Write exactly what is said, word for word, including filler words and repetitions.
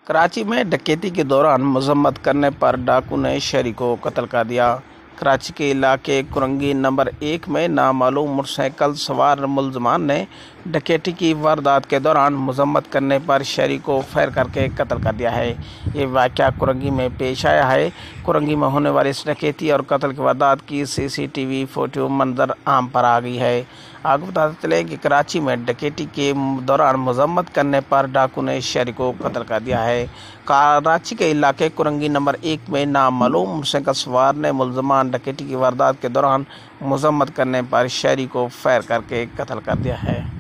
कराची में डकैती के दौरान मजम्मत करने पर डाकू ने शहरी को कत्ल कर दिया। कराची के इलाके कुरंगी नंबर एक में नामालूम मोटरसाइकिल सवार मुलजमान ने डकैती की वारदात के दौरान मजम्मत करने पर शहरी को फायर करके कत्ल कर दिया है। ये वाक़या कुरंगी में पेश आया है। कुरंगी में होने वाली इस डकैती और कत्ल की वारदात की सीसीटीवी फोटो मंजर आम पर आ गई है। आपको बताते चले कि कराची में डकैती के दौरान मजम्मत करने पर डाकू ने शहरी को कत्ल कर दिया है। कराची के इलाके कुरंगी नंबर एक में नामालूम मोटरसाइकिल सवार ने मुलजमान डकैती की वारदात के दौरान मजम्मत करने पर शहरी को फायर करके कत्ल कर दिया है।